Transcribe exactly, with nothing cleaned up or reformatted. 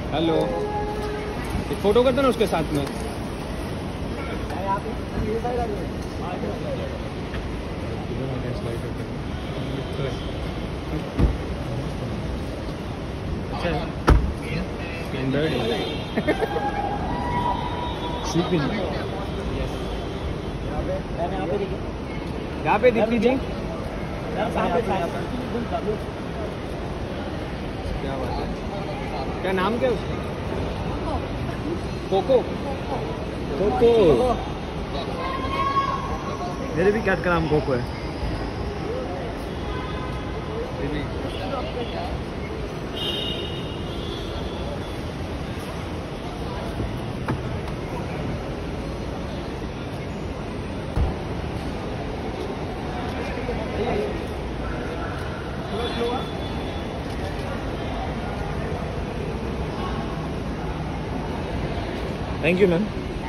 Hello, एक photo करते ना उसके साथ में। यहाँ पे दीप्ति जी, क्या बात है, क्या नाम क्या है उसका? कोको। कोको, मेरे भी कैट का नाम कोको है। Thank you ma'am.